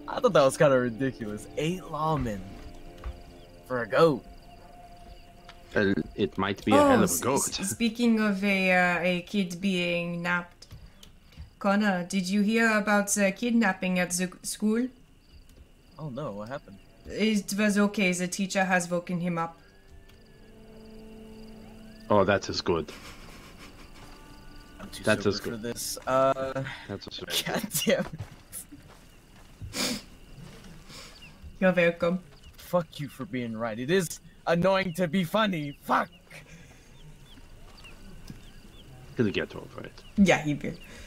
I thought that was kind of ridiculous. 8 lawmen for a goat. It might be a hell of a goat. Speaking of a kid being napped, Connor, did you hear about the kidnapping at the school? Oh no, what happened? It was okay. The teacher has woken him up. Oh, that is good. I'm too That sober is for good. this. That's a God damn it. You're welcome. Fuck you for being right. It is annoying to be funny. Fuck. He'll get over it. Yeah, he will.